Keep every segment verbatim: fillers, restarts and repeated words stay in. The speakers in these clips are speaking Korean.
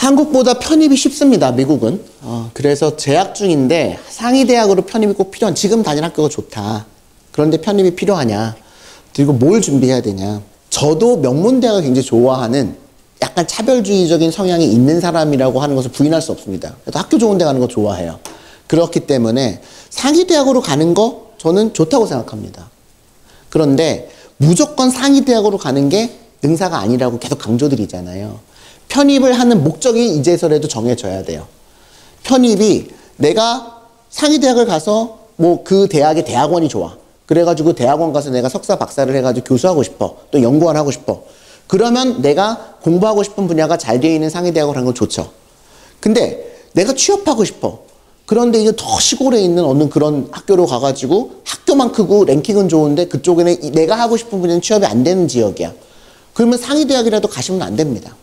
한국보다 편입이 쉽습니다. 미국은. 어, 그래서 재학 중인데 상위 대학으로 편입이 꼭 필요한, 지금 다니는 학교가 좋다. 그런데 편입이 필요하냐. 그리고 뭘 준비해야 되냐. 저도 명문대학을 굉장히 좋아하는 약간 차별주의적인 성향이 있는 사람이라고 하는 것을 부인할 수 없습니다. 그래도 학교 좋은 데 가는 거 좋아해요. 그렇기 때문에 상위 대학으로 가는 거 저는 좋다고 생각합니다. 그런데 무조건 상위 대학으로 가는 게 능사가 아니라고 계속 강조드리잖아요. 편입을 하는 목적이 이제서라도 정해져야 돼요. 편입이 내가 상위 대학을 가서 뭐 그 대학의 대학원이 좋아. 그래가지고 대학원 가서 내가 석사 박사를 해가지고 교수하고 싶어. 또 연구원 하고 싶어. 그러면 내가 공부하고 싶은 분야가 잘 되어 있는 상위 대학을 하는 건 좋죠. 근데 내가 취업하고 싶어. 그런데 이게 더 시골에 있는 어느 그런 학교로 가가지고 학교만 크고 랭킹은 좋은데 그쪽에는 내가 하고 싶은 분야는 취업이 안 되는 지역이야. 그러면 상위 대학이라도 가시면 안 됩니다.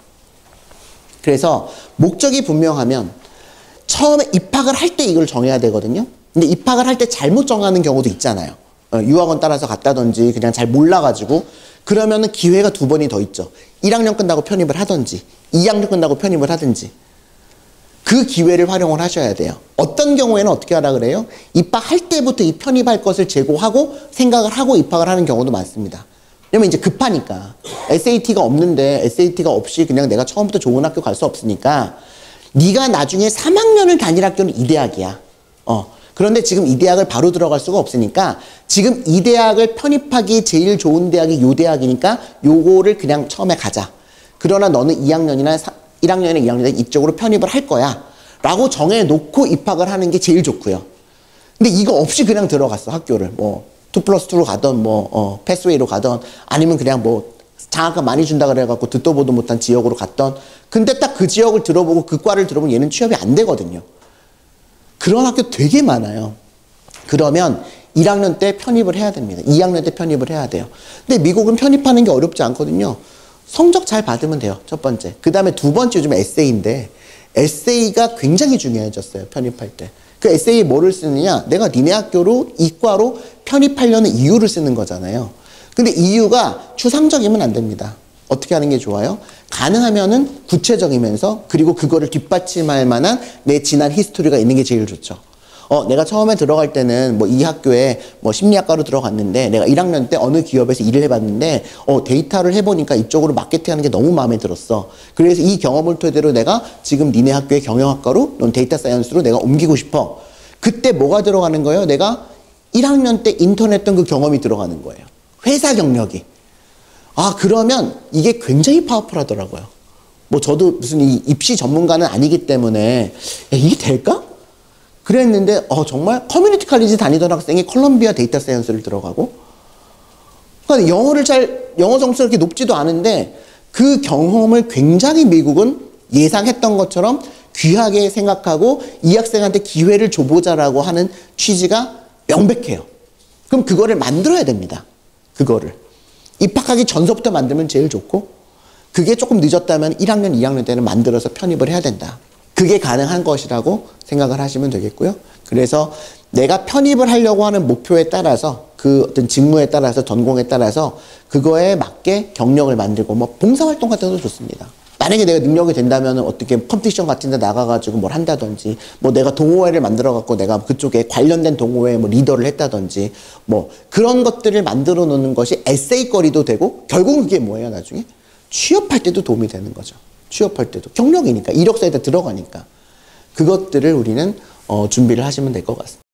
그래서 목적이 분명하면 처음에 입학을 할 때 이걸 정해야 되거든요. 근데 입학을 할 때 잘못 정하는 경우도 있잖아요. 유학원 따라서 갔다든지 그냥 잘 몰라가지고 그러면은 기회가 두 번이 더 있죠. 일 학년 끝나고 편입을 하든지 이 학년 끝나고 편입을 하든지 그 기회를 활용을 하셔야 돼요. 어떤 경우에는 어떻게 하라 그래요? 입학할 때부터 이 편입할 것을 재고하고 생각을 하고 입학을 하는 경우도 많습니다. 왜냐면 이제 급하니까 에스에이티가 없는데 에스에이티가 없이 그냥 내가 처음부터 좋은 학교 갈 수 없으니까 네가 나중에 삼 학년을 다닐 학교는 이 대학이야. 어. 그런데 지금 이 대학을 바로 들어갈 수가 없으니까 지금 이 대학을 편입하기 제일 좋은 대학이 요 대학이니까 요거를 그냥 처음에 가자. 그러나 너는 이 학년이나 일 학년이나 이 학년이나 이쪽으로 편입을 할 거야. 라고 정해놓고 입학을 하는 게 제일 좋고요. 근데 이거 없이 그냥 들어갔어, 학교를. 뭐, 투 플러스 투로 가던, 뭐, 어, 패스웨이로 가던, 아니면 그냥 뭐, 장학금 많이 준다 그래갖고 듣도 보도 못한 지역으로 갔던. 근데 딱 그 지역을 들어보고 그 과를 들어보면 얘는 취업이 안 되거든요. 그런 학교 되게 많아요. 그러면 일 학년 때 편입을 해야 됩니다. 이 학년 때 편입을 해야 돼요. 근데 미국은 편입하는 게 어렵지 않거든요. 성적 잘 받으면 돼요. 첫 번째. 그 다음에 두 번째 요즘 에세이인데 에세이가 굉장히 중요해졌어요. 편입할 때. 그 에세이에 뭐를 쓰느냐. 내가 니네 학교로 이과로 편입하려는 이유를 쓰는 거잖아요. 근데 이유가 추상적이면 안 됩니다. 어떻게 하는 게 좋아요? 가능하면은 구체적이면서 그리고 그거를 뒷받침할 만한 내 지난 히스토리가 있는 게 제일 좋죠. 어, 내가 처음에 들어갈 때는 뭐 이 학교에 뭐 심리학과로 들어갔는데 내가 일 학년 때 어느 기업에서 일을 해봤는데 어, 데이터를 해보니까 이쪽으로 마케팅하는 게 너무 마음에 들었어. 그래서 이 경험을 토대로 내가 지금 니네 학교의 경영학과로 넌 데이터 사이언스로 내가 옮기고 싶어. 그때 뭐가 들어가는 거예요? 내가 일 학년 때 인턴했던 그 경험이 들어가는 거예요. 회사 경력이. 아, 그러면 이게 굉장히 파워풀하더라고요. 뭐 저도 무슨 이 입시 전문가는 아니기 때문에 야, 이게 될까? 그랬는데 어, 정말 커뮤니티 칼리지 다니던 학생이 콜롬비아 데이터 사이언스를 들어가고 그러니까 영어를 잘 영어 점수가 그렇게 높지도 않은데 그 경험을 굉장히 미국은 예상했던 것처럼 귀하게 생각하고 이 학생한테 기회를 줘보자라고 하는 취지가 명백해요. 그럼 그거를 만들어야 됩니다. 그거를. 입학하기 전서부터 만들면 제일 좋고 그게 조금 늦었다면 일 학년, 이 학년 때는 만들어서 편입을 해야 된다. 그게 가능한 것이라고 생각을 하시면 되겠고요. 그래서 내가 편입을 하려고 하는 목표에 따라서 그 어떤 직무에 따라서 전공에 따라서 그거에 맞게 경력을 만들고 뭐 봉사활동 같은 것도 좋습니다. 만약에 내가 능력이 된다면 어떻게 컴피티션 같은 데 나가가지고 뭘 한다든지 뭐 내가 동호회를 만들어갖고 내가 그쪽에 관련된 동호회에 뭐 리더를 했다든지 뭐 그런 것들을 만들어 놓는 것이 에세이거리도 되고 결국은 그게 뭐예요 나중에? 취업할 때도 도움이 되는 거죠. 취업할 때도. 경력이니까 이력서에다 들어가니까. 그것들을 우리는 어, 준비를 하시면 될 것 같습니다.